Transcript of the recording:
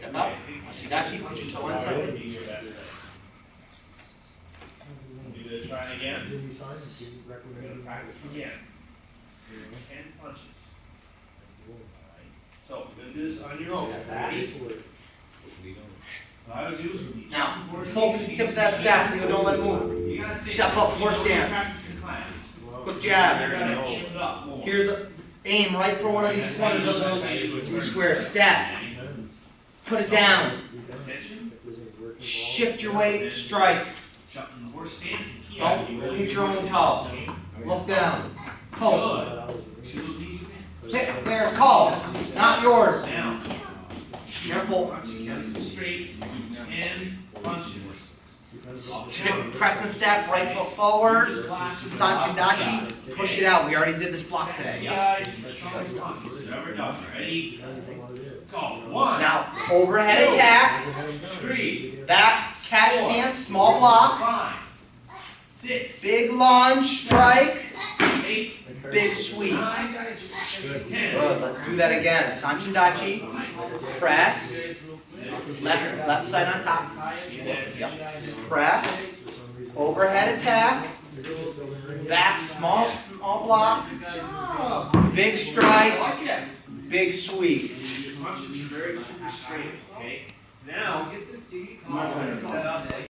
Step up. Shidachi, punch your toe inside. You're gonna try again. We're gonna practice again. 10 punches. So we're gonna do this on your own. Ready? How to do is now, focus tip of that staff, Leo, don't let it move. Step up, horse stance. Quick jab. Here's a, aim right for one of these corners of those two squares. Step. Put it down. Shift your weight, strike. Don't hit your own toe. Look down. Hold. Hit there, call. Not yours. Careful. Straight and punches. Press and step, right foot forward. Sanchidachi. Push it out. We already did this block today. Yep. Never done. Ready? Go. 1. Now, overhead attack. 3. Back, cat stance, small block. 5. 6. Big lunge, strike. 8. Big sweep. 9. Good. Let's do that again. Sanchidachi. Press. Left side on top. Yep. Press. Overhead attack. Back, small block. Big strike. Big sweep. Punches are very super straight. Okay. Now, set up.